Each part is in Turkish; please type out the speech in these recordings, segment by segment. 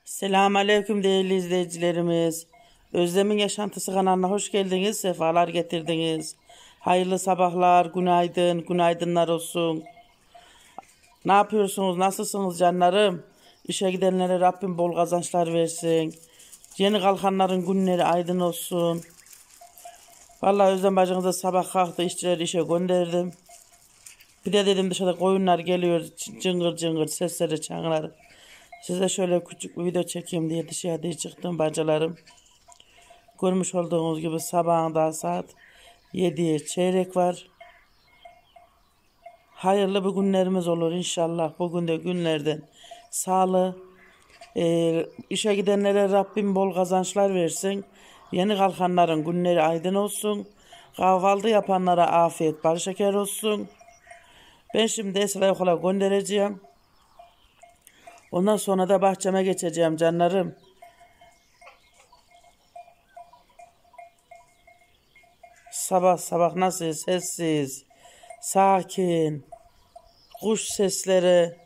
Selamünaleyküm değerli izleyicilerimiz. Özlem'in Yaşantısı kanalına hoş geldiniz, sefalar getirdiniz. Hayırlı sabahlar, günaydın, günaydınlar olsun. Ne yapıyorsunuz, nasılsınız canlarım? İşe gidenlere Rabbim bol kazançlar versin. Yeni kalkanların günleri aydın olsun. Vallahi Özlem bacınıza sabah kalktı, işçileri işe gönderdim. Bir de dedim dışarıda koyunlar geliyor, cıngır cıngır sesleri çağlar. Size şöyle küçük bir video çekeyim diye dışarıya çıktım bacılarım. Görmüş olduğunuz gibi sabahında saat 7'ye çeyrek var. Hayırlı bir günlerimiz olur inşallah. Bugün de günlerden sağlığı. İşe gidenlere Rabbim bol kazançlar versin. Yeni kalkanların günleri aydın olsun. Kahvaltı yapanlara afiyet bal şeker olsun. Ben şimdi Esra'yı okula göndereceğim. Ondan sonra da bahçeme geçeceğim canlarım. Sabah sabah nasıl sessiz, sakin, kuş sesleri.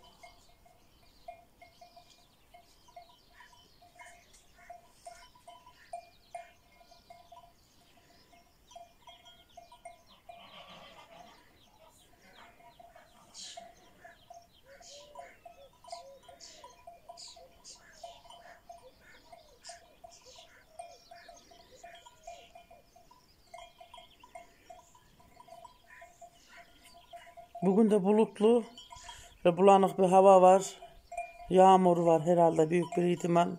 Bugün de bulutlu ve bulanık bir hava var. Yağmur var herhalde büyük bir ihtimal.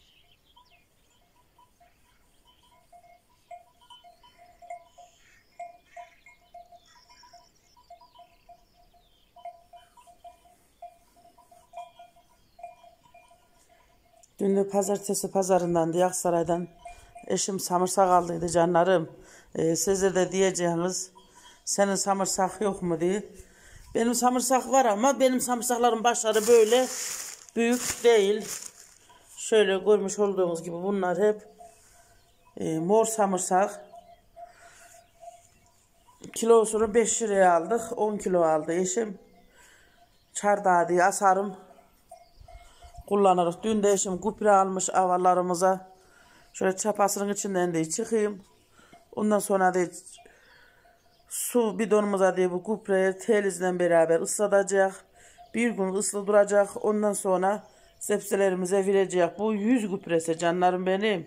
Dün de pazartesi pazarından diye Aksaray'dan eşim samırsak aldıydı canlarım. Size de diyeceğiniz senin samırsak yok mu diye. Benim samırsak var ama benim samırsakların başları böyle büyük değil. Şöyle görmüş olduğunuz gibi bunlar hep mor samırsak. Kilosunu 5 liraya aldık. 10 kilo aldı eşim. Çardağı diye asarım kullanırız. Dün de eşim gübre almış avalarımıza. Şöyle çapasının içinden de çıkayım. Ondan sonra da su bidonumuza diye bu gübreyi telizle beraber ıslatacak. Bir gün ıslı duracak. Ondan sonra sebzelerimize verecek. Bu 100 gübresi canlarım benim.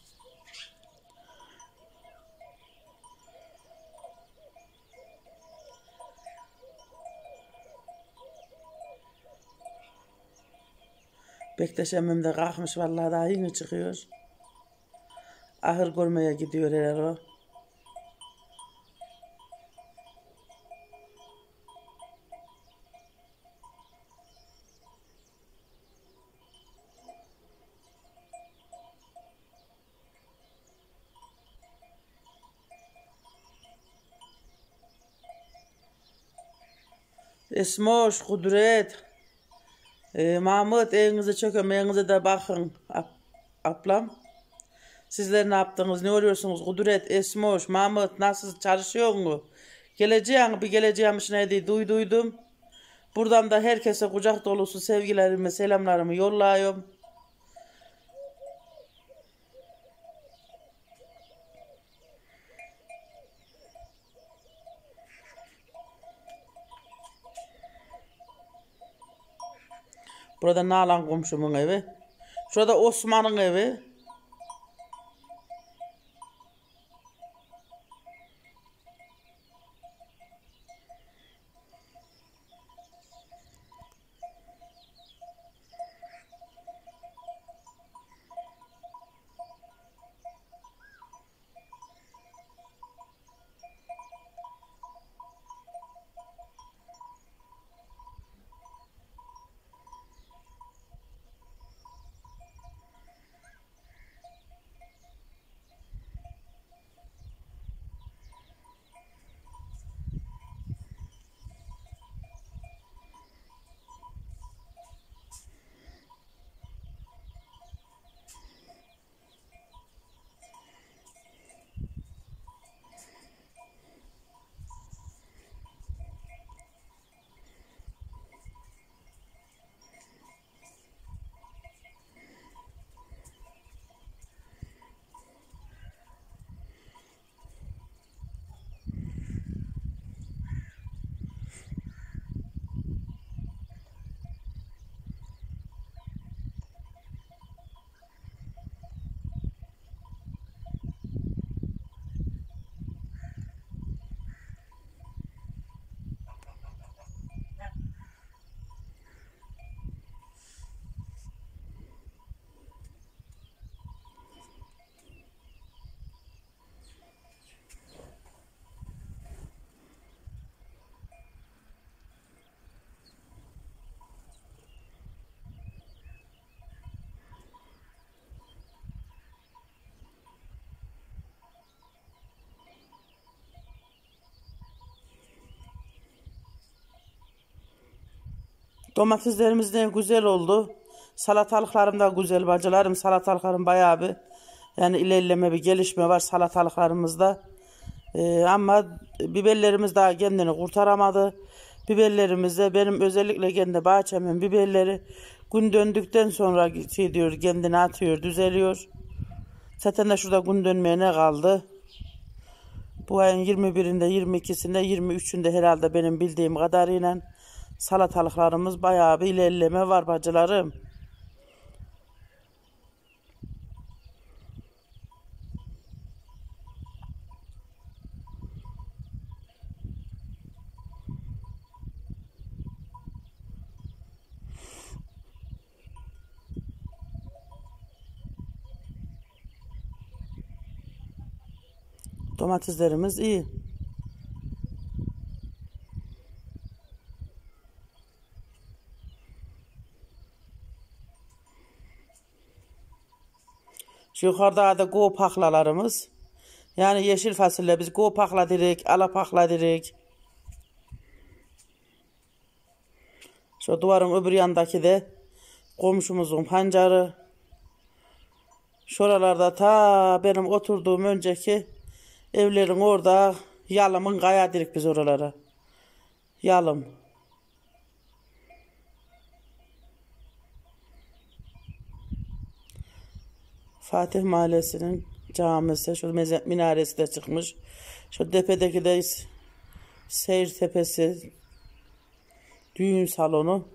Bektaş emmim de kalkmış vallahi daha yeni çıkıyor. Ahır görmeye gidiyor herhalde o. Esmoş, Kudret, Mahmut evinize çökün, evinize de bakın ablam. Sizler ne yaptınız, ne oluyorsunuz? Kudret, Esmoş, Mahmut nasıl çalışıyor mu? Geleceğim, bir geleceğimiş neydi duyduydum. Buradan da herkese kucak dolusu sevgilerimi, selamlarımı yollayıyorum. Burada Nalan komşumun evi. Şurada Osman'ın evi. Domateslerimiz de güzel oldu. Salatalıklarım da güzel bacılarım. Salatalıklarım bayağı bir yani ilerleme bir gelişme var salatalıklarımızda. Ama biberlerimiz daha kendini kurtaramadı. Biberlerimizde benim özellikle kendi bahçemin biberleri gün döndükten sonra şey diyor, kendini atıyor, düzeliyor. Zaten de şurada gün dönmeye ne kaldı? Bu ayın 21'inde, 22'sinde, 23'ünde herhalde benim bildiğim kadarıyla salatalıklarımız bayağı bir ilerleme var bacılarım. Domateslerimiz iyi. Şu yukarıda da gopaklalarımız. Yani yeşil fasulye biz gopakla direk, alapakla direk. Şu duvarın öbür yandaki de komşumuzun pancarı. Şuralarda ta benim oturduğum önceki evlerin orada yalımın kaya direk biz oralara. Yalım. Fatih Mahallesi'nin camisi, şu minaresi de çıkmış. Şu tepedeki de seyir tepesi, düğün salonu.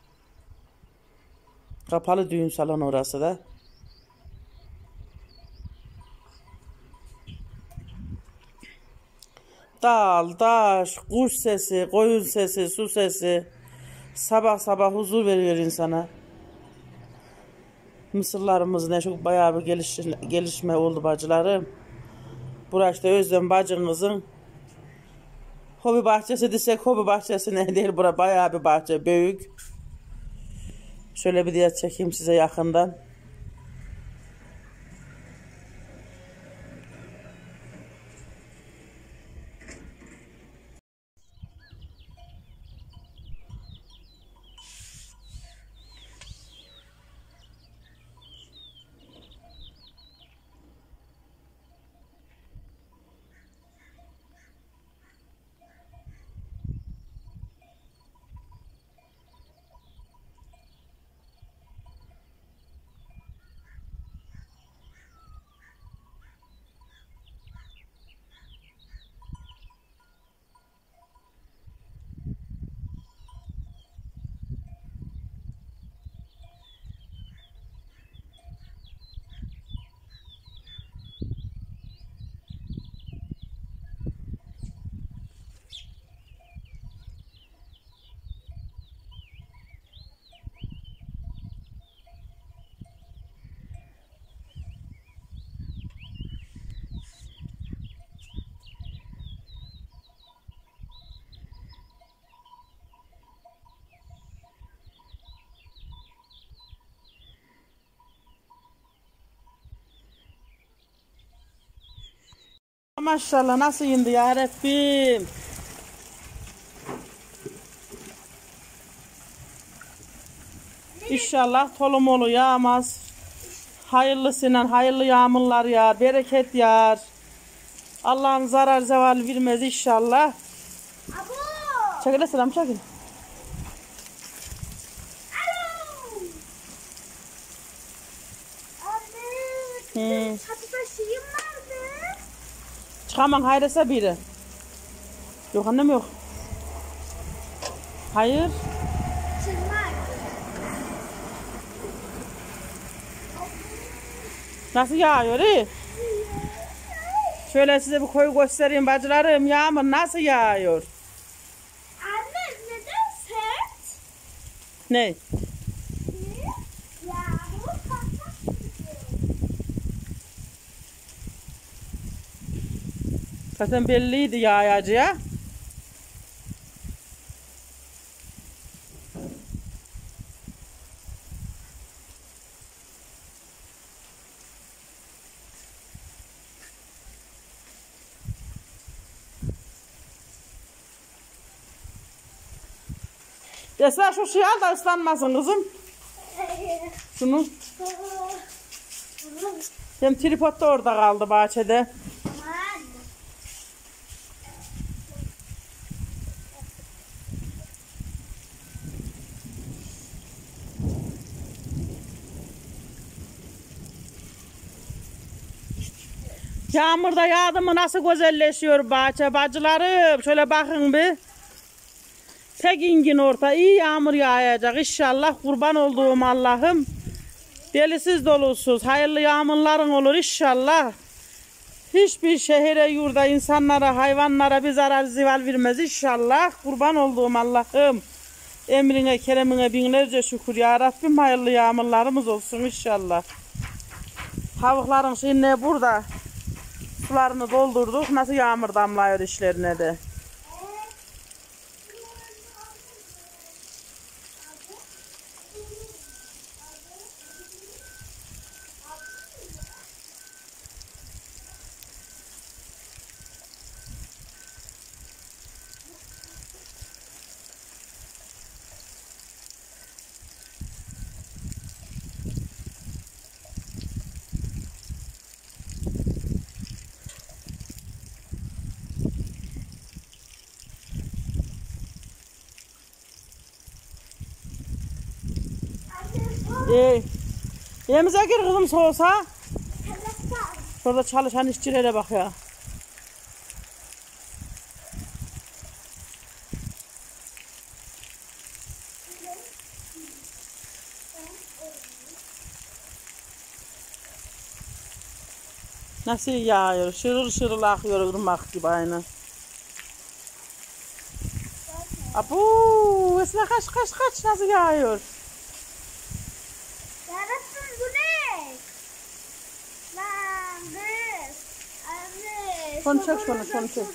Kapalı düğün salonu orası da. Dağ, taş, kuş sesi, koyun sesi, su sesi. Sabah sabah huzur veriyor insana. Mısırlarımız ne çok bayağı bir gelişme oldu bacılarım. Burası da Özlem bacımızın hobi bahçesi desek hobi bahçesi ne değil. Bura bayağı bir bahçe, büyük. Şöyle bir diye çekeyim size yakından. Maşallah nasıl indi ya Rabbim. İnşallah tolumolu yağmaz. Hayırlısıyla hayırlı yağmurlar yağar, bereket yağar. Allah'ın zarar zeval vermez inşallah. Çekil selam çekil. Çatıda şeyim vardı. Çıkamam hayrese biri. Yok annem yok. Hayır. Çıkmaz. Nasıl yağıyor iyi? Şöyle size bir koyu göstereyim bacılarım. Yağmur nasıl yağıyor? Anne neden sert? Ne? Yağmur patlak gidiyor. Zaten belliydi yağacağı. Esra şu şeyi al da ıslanmasın kızım. Şunu. Hem tripod da orada kaldı bahçede. Yağmur da yağdı mı nasıl güzelleşiyor bahçe bacılarım. Şöyle bakın bir. Pek ingin orta. İyi yağmur yağacak inşallah. Kurban olduğum Allah'ım. Delisiz dolusuz. Hayırlı yağmurların olur inşallah. Hiçbir şehire, yurda, insanlara, hayvanlara bir zarar zival vermez inşallah. Kurban olduğum Allah'ım. Emrine, keremine binlerce şükür ya Rabbim. Hayırlı yağmurlarımız olsun inşallah. Tavukların şimdi burada. Sularını doldurduk. Nasıl yağmur damlıyor işlerine de. Yemize gir kızım soğusa. Şurada çalışan işçilere bak ya. Nasıl yağıyor? Şırıl şırıl akıyor ırmak gibi aynı. Abu, Esra kaç nasıl yağıyor? Yarabbim bu ne? Lan kız. Anne. Şunu çek, şunu çek.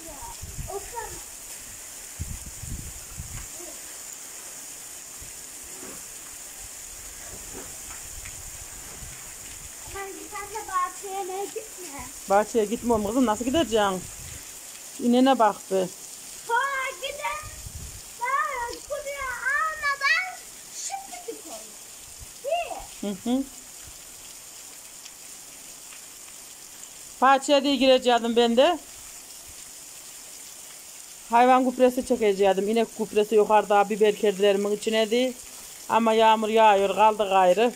Ben bir tane bahçeye gitme. Bahçeye gitmiyorum kızım, nasıl gideceksin? İnene baktı. Sonra gidin. Daha kuruya almadan şimdi git olur. Değil. Hı. Bahçeye de gireceğim ben de. Hayvan gübresi çekeceğim. İnek gübresi yukarıda biber kerdilerimin içine de. Ama yağmur yağıyor, kaldı gayrı.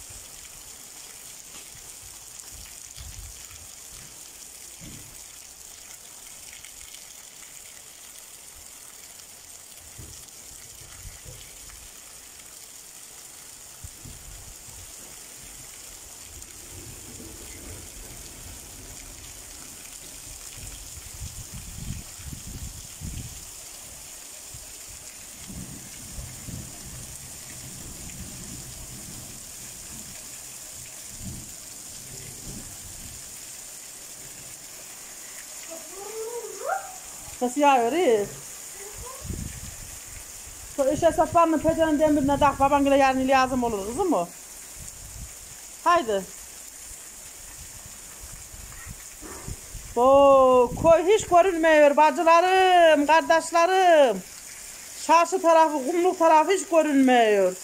Nasıl yağıyor iyi? Şu işe saplarını peteğinin demirine tak, baban bile yarın lazım olur kızım o. Haydi. Oo, koy hiç görünmüyor bacılarım, kardeşlerim. Çarşı tarafı, kumluk tarafı hiç görünmüyor.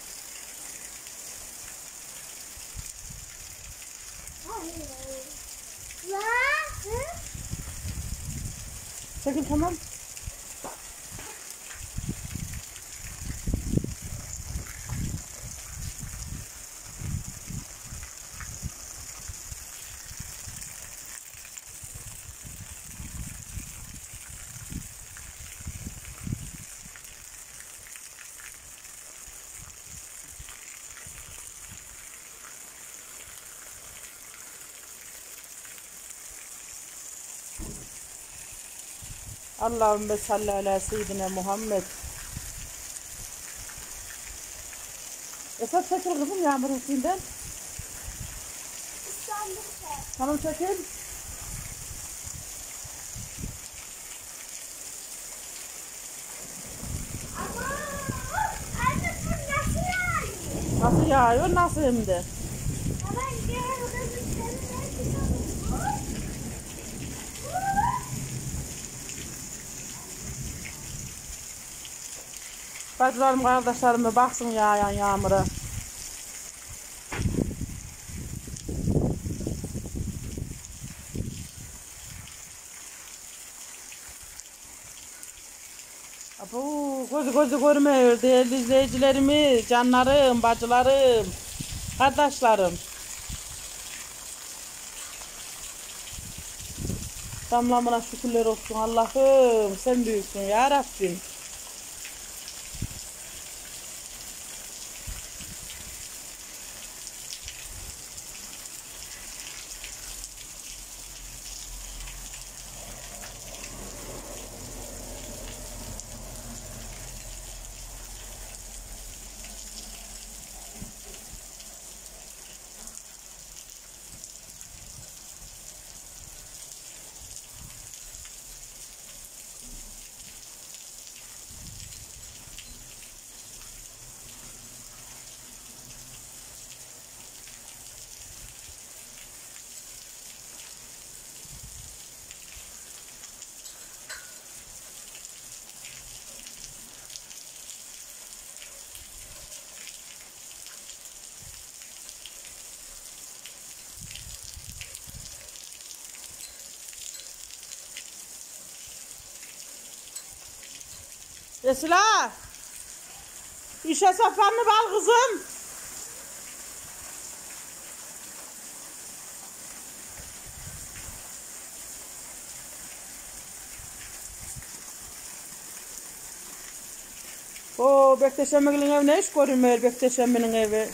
Çekil tamam. Allahümme salli ala seyyidine Muhammed. Esat çekil kızım yağmurun suyundan. Tamam çekil. Ama anne bu nasıl yani? Nasıl yağıyor nasıl hem de. Hemen gel orada bir tane. Bacılarım, kardeşlerim de baksın yağan yağmura. Bu gözü görmüyor değerli izleyicilerimiz, canlarım, bacılarım, kardeşlerim. Damlamına şükürler olsun Allah'ım, sen büyüksün ya Rabbim. Esila, işe safranını bal kızım. O Bektaşemme'nin evi ne iş görünmüyor Bektaşemme'nin evi.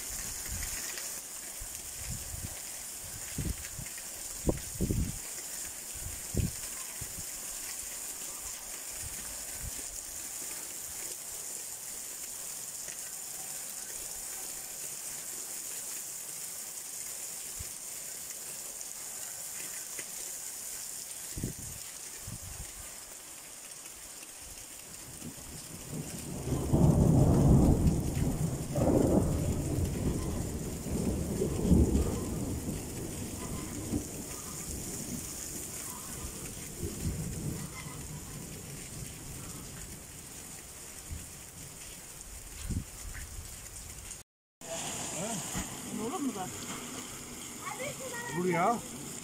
Olur mu da? Olur ya.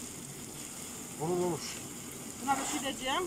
Olur. Buna bir şey diyeceğim.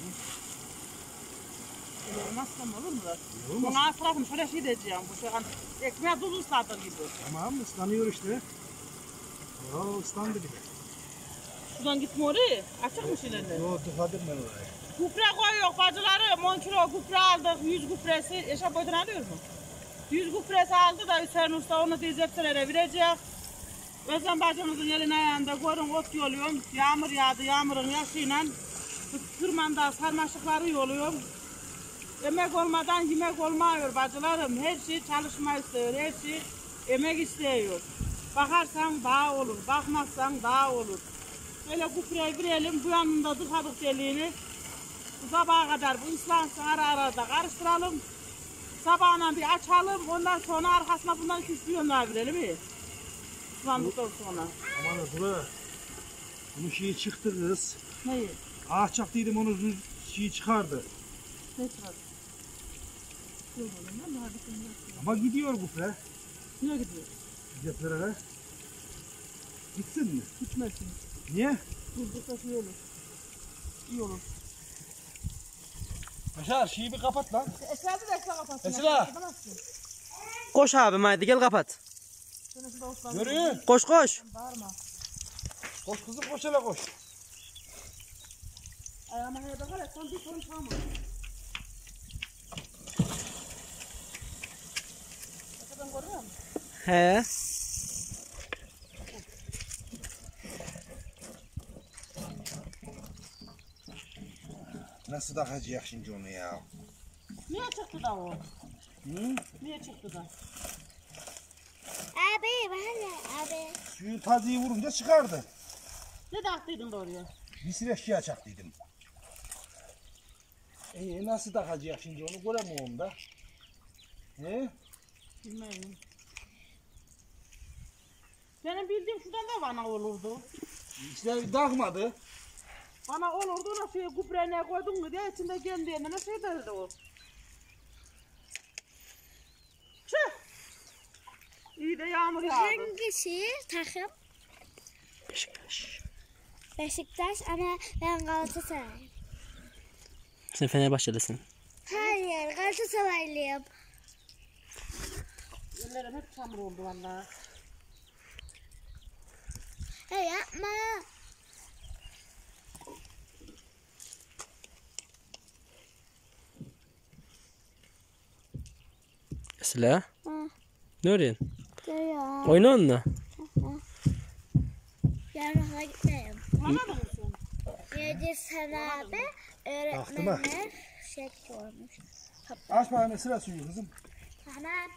Olmazsam olur mu da? Olmaz. Buna tarafını şöyle şey diyeceğim. Bu şu an ekmeğe tuz ısladın gibi. Tamam ıslanıyor işte. Ya ıslandı bile. Şuradan gitme oraya. Açık mı şeylerle? Yo tıkadım ben oraya. Gübre koyuyor bacılarım. 10 kilo gübre aldık. 100 gübresi. Eşe boydan alıyor mu? 100 gübresi aldı da Hüseyin Usta onu dizepselere verecek. Özlem bacımızın elin ayağında görün ot yoluyorum. Yağmur yağdı. Yağmurun yaşıyla tırmanda sarmaşıkları yoluyorum. Emek olmadan yemek olmuyor bacılarım. Her şey çalışma istiyor. Her şey emek istiyor. Bakarsan daha olur. Bakmazsan daha olur. Böyle gübreyi verelim. Bu yanında tıkadık deliğini. Bu sabaha kadar bu ıslansın ara da karıştıralım. Sabahına bir açalım. Ondan sonra arkasına bundan 2-3 milyon daha verelim mi? Islandıktan sonra. Aman Azra. Bunun şeyi çıktı kız. Neyi? Ağaç çaktıydım onu şeyi çıkardı. Ne çıkardı? Yok oğlum lan daha bitmiyor. Ama gidiyor gübre. Niye gidiyor? Ceplere. Gitsin mi? Gitmesin. Niye? Durdursa şey olur. İyi olur. Başar şeyi bir kapat lan. Esra'da da Esra kapatsın. Esra! Koş abim haydi gel kapat. Yürü. Koş. Bağırma. Koş kızım koş hele koş. Ayağıma neye bakar ya son bir sorun tamam. Arkadan görüyor musun? He. Nasıl takacak şimdi onu ya? Niye çıktı da o? Hı? Niye çıktı da? Abi bana abi. Suyu taziyi vurunca çıkardı. Ne taktıydın da oraya? Bir sileşkiye çaktıydım. Nasıl takacak şimdi onu göremiyorum da. Ne? Bilmiyorum. Benim bildiğim şuradan da bana olurdu. İşte takmadı. Bana olurdu ona şey gübrene koydun mu diye içinde kendi yerine şey derdi o. İyi de yağmur yağdı. Hangisi takım? Beşiktaş. Beşiktaş ama ben Galatasaray. Sen Fenerbahçelisin. Hayır, Galatasaraylıyım. Ellerim hep çamur oldu valla. Hey yapma. Esra. Hı. Ne örüyorsun? Görüyorum. Oynuyor musun? Yarın gitmeyeyim. Anladın mısın? Yedir sana abi. Baktım ha. Öğretmenler şey sormuş. Aç bakayım sıra suyu kızım. Tamam.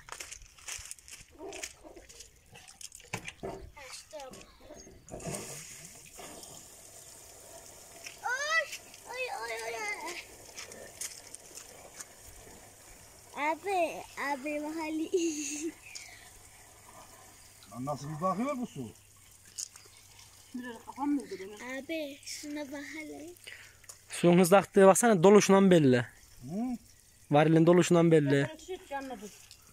Açtım. Ay, ay, ay, ay. Abi mahalli. Lan nasıl bir bakıyor bu su? Biraz kafam mı benim? Abi şuna bak hele. Suyun hızlı aktığı baksana doluşundan belli. Hı? Varilin doluşundan belli. Ben çift yanladım.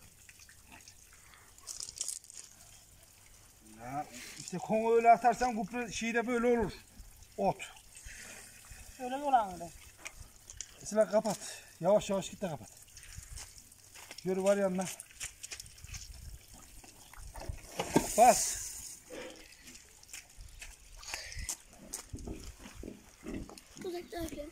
Ya işte konu öyle atarsan bu şeyde böyle olur. Ot. Şöyle yolandı. Mesela kapat. Yavaş yavaş git de kapat. Yürü var yanına. Bas. Uzakta öyle.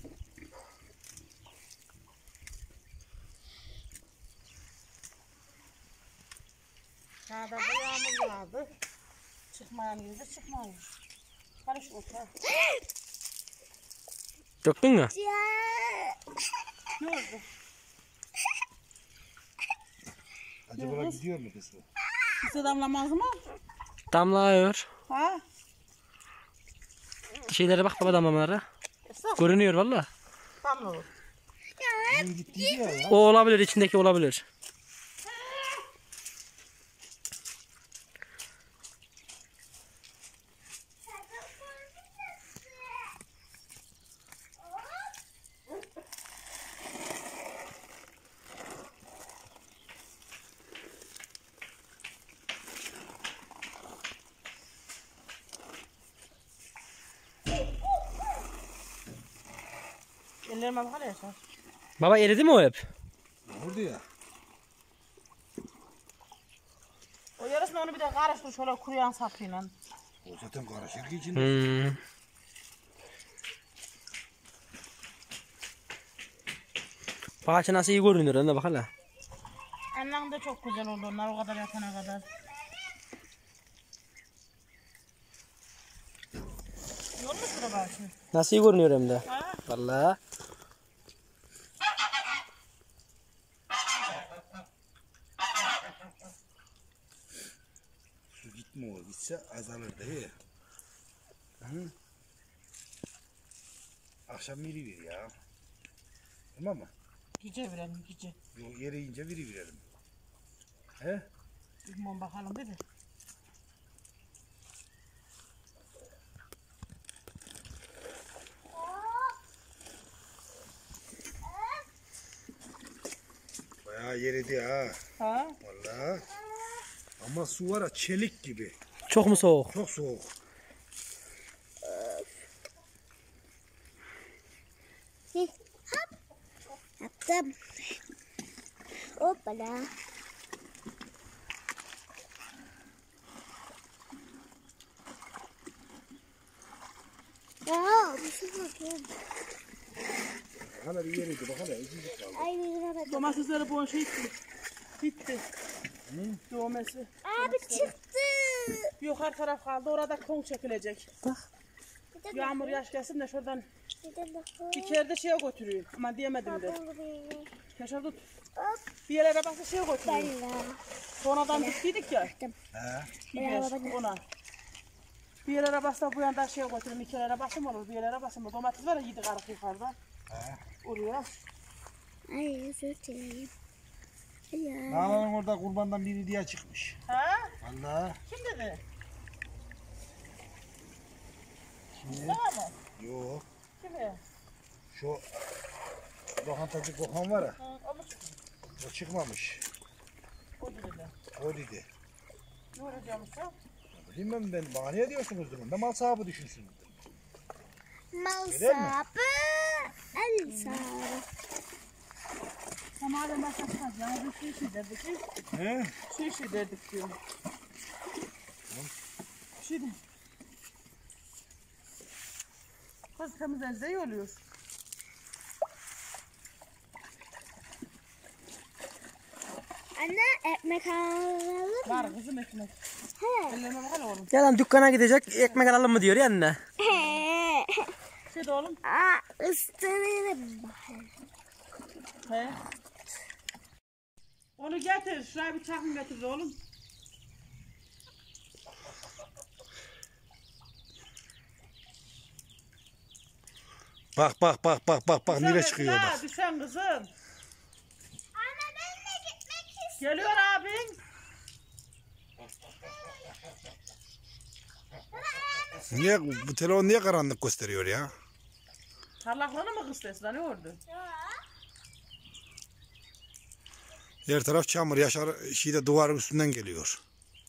Sağda bu yağmur yağdı. Çıkmayan yerde çıkmıyor. Karış otur. Döktün mü? Ya. Ne oldu? Acaba gidiyor mu kız bu? Bize damlamaz mı? Damlıyor. Ha? Şeylere bak baba damlamalara. Görünüyor valla. Damla. Bunun gittiği ya. O olabilir, içindeki olabilir. Ellerime bak hele yaşar. Baba eridi mi o hep? Oldu ya. O yarısını onu bir de karıştır şöyle kuruyan sapıyla. O zaten karışır ki içinde. Hmm. Bahçe nasıl iyi görünüyor önüne bak hele. Annem de çok güzel oldu onlar o kadar yatana kadar. Yol mu sıra var şimdi? Nasıl iyi görünüyor hem de. Ha? Valla. Su gitme o. Gitse azalır değil mi? Hı? Akşam biri bir ya. Tamam mı? Gece verelim gece. Yok yere ince biri verelim. He? Bilmem bakalım dedi. Bayağı yeridi ha. Ha? Vallahi. Ama su var ya çelik gibi. Çok mu soğuk? Çok soğuk. Yaptım. Hoppala. Ya bir şey bakıyorum. Hala bir yeriydi bak hala. İkinci kaldı. Ay yüzüne bak. Domatesleri bu şey bitti. Domatesi. Abi çıktı. Yukarı taraf kaldı orada kon çekilecek. Bir de Yağmur yaş gelsin de şuradan bir de bakın. içeride şeye götürüyor. Ama diyemedim de. Hop. Yaşar tut. Bir yere arabası şeye götürüyor. Ben de. Sonradan bittiydik ya. He. Biber ona. Bir yere arabası da bu yandan şeye götürüyor. İki yere arabası mı olur? Bir yere arabası mı? Domates var ya yedi karık yukarıda. Oraya. Ay özür dilerim. Ya. Dağların orada kurbandan biri diye çıkmış. Ha? Vallahi. Kim dedi? Şimdi. Tamam mı? Yok. Kimi? Şu lokantacı Gökhan var ya. Hı, o mu çıktı? O çıkmamış. O dedi. O dedi. Ne olacağım usta? Bilmem ben bana ne diyorsunuz dedim. Ben mal sahibi düşünsün. Mal Öyle mi? sahibi. El sahibi. Tamamen bakacağız ya. Bir şey derdik. He? Şey derdik diyorum. Şey de. Kız temiz elde iyi oluyor. Anne ekmek alalım. Var kızım ekmek. He. Ellerine bakalım oğlum. Ya lan dükkana gidecek ekmek alalım mı diyor ya anne. He. Şey de oğlum. Aa, ısıtırım. He. Onu getir. Şuraya bir çakım getir oğlum. Bak nereye çıkıyor bak. Düşen kızım. Anne ben de gitmek istiyorum. Geliyor abin. Niye bu telefon niye karanlık gösteriyor ya? Parlaklığını mı kıstesi lan ne oldu? Her taraf çamur, yaşar şeyde duvarın üstünden geliyor.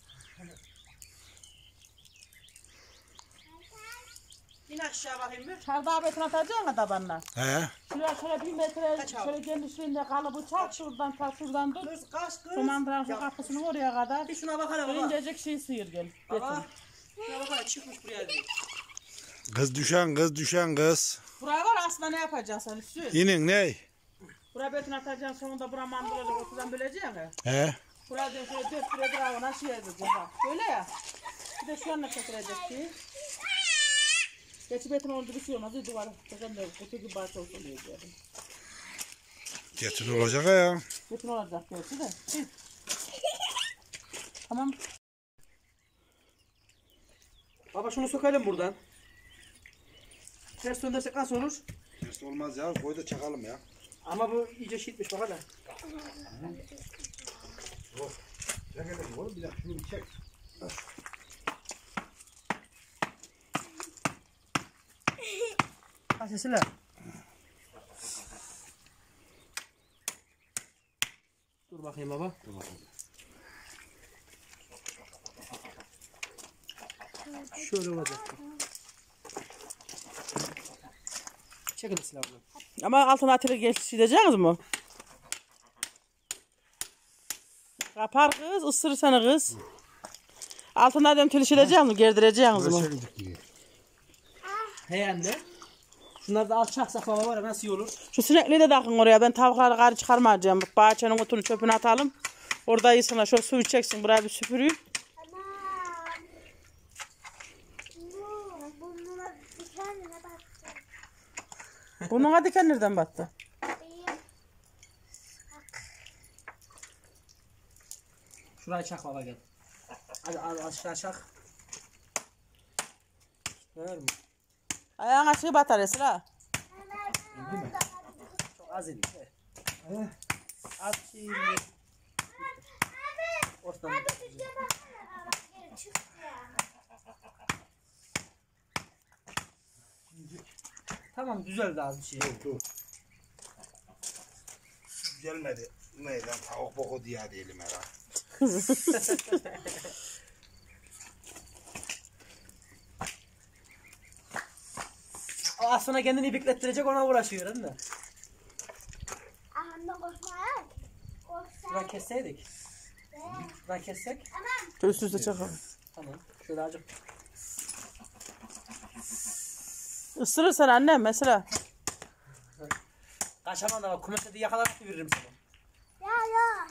İn aşağı bakayım bir. Çardağı beton atacaksın ya tabanına. He? Şuraya şöyle 1 metre şöyle genişliğinde kalıbı çak şuradan ta şuradan tut. Şu mandıranın şu kapısının oraya kadar. Bir şuna bakalım baba. İncecik şey sıyır gel. Baba. Şuna bakalım çıkmış buraya diyor. Kız düşen kız. Buraya var aslında ne yapacaksın sen üstü? İnin ne? Buraya beton atacaksın sonunda bura mandır olacak ortadan böleceksin ya. He? Buraya da şöyle 4 lira dravına şey edeceksin bak. Böyle ya. Bir de şu yanına çekilecek ki. Geçi beton oldu bir şey olmaz. Duvar çekelim de kutu gibi parça olsun diye diyorum. Getir olacak ya. Beton olacak diyorsun da. Hı. Tamam. Baba şunu sökelim buradan. Ters döndürsek nasıl olur? Ters olmaz ya. Koy da çakalım ya. Ama bu iyice şişmiş bak hele. Çek hele oğlum bir dakika şunu bir çek. Kaçısıyla. Dur bakayım baba. Şöyle olacak. Çekin silahını. Ama altına atıyla geçeceğiniz mi? Kapar kız, ısırırsana kız. Altına dem tülüşeceğiniz mi? Gerdireceğiniz mi? He anne. Şunları da alçaksak baba var ya nasıl iyi olur? Şu sinekliği de takın oraya. Ben tavukları karı çıkarmayacağım. Bak bahçenin otunu çöpünü atalım. Orada iyisine şöyle su içeceksin. Buraya bir süpüreyim. Bununla dikenine baktım. Burnuna diken nereden battı? Şurayı çak baba gel. Hadi al aşağı çak. Ver mi? Ayağına şey batar Esra. Çok az indi. Az şey. Ortadan. Tamam düzeldi az bir şey. Dur. Gelmedi. Ne lan tavuk boku diye diyelim herhalde. O aslında kendini beklettirecek ona uğraşıyor değil mi? Ahanda koşmaya. Şuradan kesseydik. Şuradan kessek. Üst üste çakalım. Tamam. Şöyle acık. Isırırsan annem mesela. Kaçaman da bak kumete diye yakalayıp veririm sana. Ya.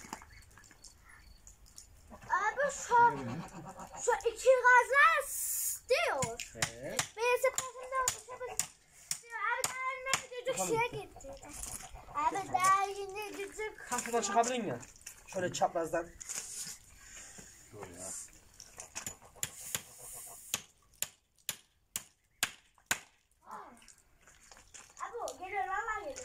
Abi şu iki gazlar diyor. Birisi kafamda oturmuş. Abi daha yine küçük şeye gitti. Abi daha yine küçük. Kahveden çıkabilir miyim? Şöyle çaprazdan. Abi o geliyor valla geliyor.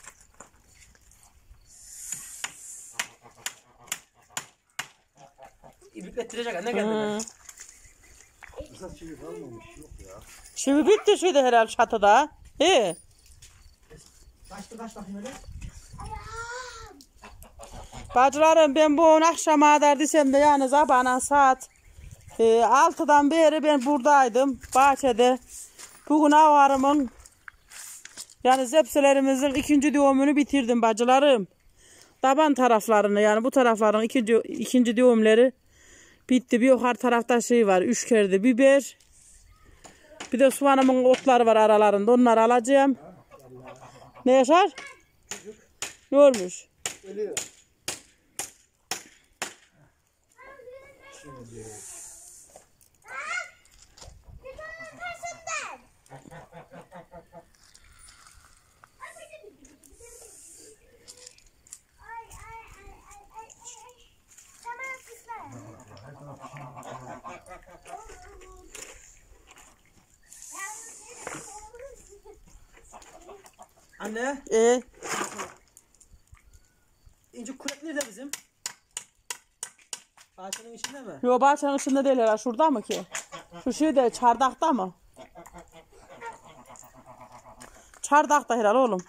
İbiklettirecek ne geldi? Esas çivi kalmamış yok ya. Şimdi bitti şeyde herhalde çatıda. He. Kaç bakayım öyle. Bacılarım ben bu akşama kadar desem de yani sabahına saat 6'dan beri ben buradaydım bahçede. Bugün avarımın yani zepselerimizin ikinci düğümünü bitirdim bacılarım. Taban taraflarını yani bu tarafların ikinci düğümleri bitti. Bir yukarı tarafta şey var. 3 kerde biber. Bir de soğanımın otları var aralarında. Onları alacağım. Ne Yaşar? Ne olmuş? Ölüyor. Anne, E incik kürek nerede bizim? Bahçenin içinde mi? Yo bahçenin içinde değil herhalde. Şurada mı ki? Şu şeyde çardakta mı? Çardakta herhalde oğlum.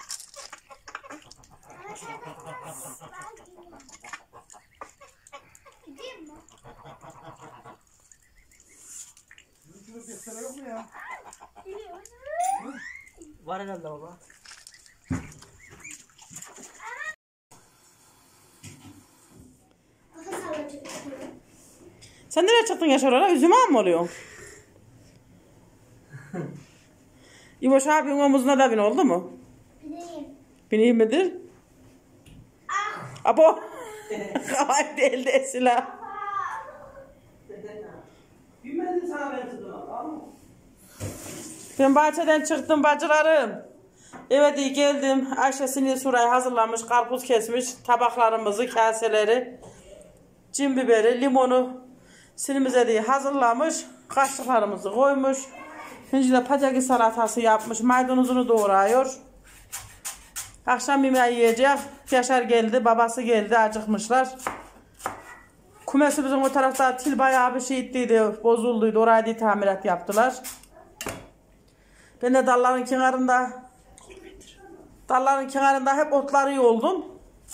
Göstere yok mu ya? Var herhalde baba. Sen nereye çıktın Yaşar oraya? Üzüme mi oluyorsun? İboş abinin omuzuna da bin oldu mu? Bileyim. Bineyim midir? Abo. Havay değil de silah. Bilmedin sana ben tuttum. Ben bahçeden çıktım bacılarım. Evet iyi geldim. Ayşe sinir surayı hazırlamış. Karpuz kesmiş. Tabaklarımızı, kaseleri. Cin biberi, limonu sinimize diye hazırlamış. Kaşıklarımızı koymuş. Şimdi de patates salatası yapmış. Maydanozunu doğrayıyor. Akşam yemeği yiyecek. Yaşar geldi, babası geldi. Acıkmışlar. Kumesimizin o tarafta til bayağı bir şey ettiydi. Bozulduydu. Orayı da tamirat yaptılar. Ben de dalların kenarında hep otları yoldum.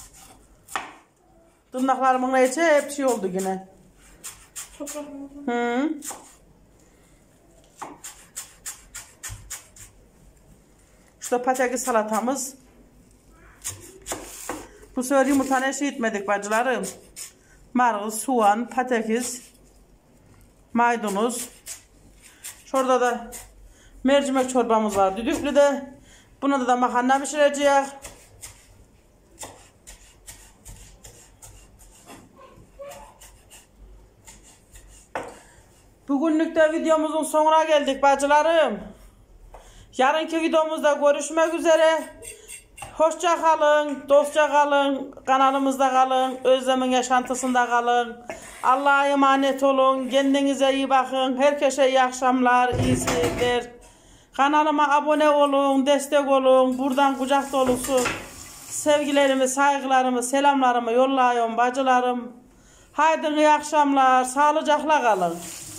Tırnaklarımın içi hep şey oldu yine. Hı. Şurada patates salatamız. Bu sefer yumurtanı şey etmedik bacılarım. Marul, soğan, patates, maydanoz. Şurada da mercimek çorbamız var düdüklü de. Buna da makarna pişireceğiz. Bugünlük de videomuzun sonuna geldik bacılarım. Yarınki videomuzda görüşmek üzere. Hoşça kalın, dostça kalın, kanalımızda kalın, Özlem'in yaşantısında kalın. Allah'a emanet olun, kendinize iyi bakın. Herkese iyi akşamlar, iyi seyirler. Kanalıma abone olun, destek olun. Buradan kucak dolusu sevgilerimi, saygılarımı, selamlarımı yollayın bacılarım. Haydi iyi akşamlar, sağlıcakla kalın.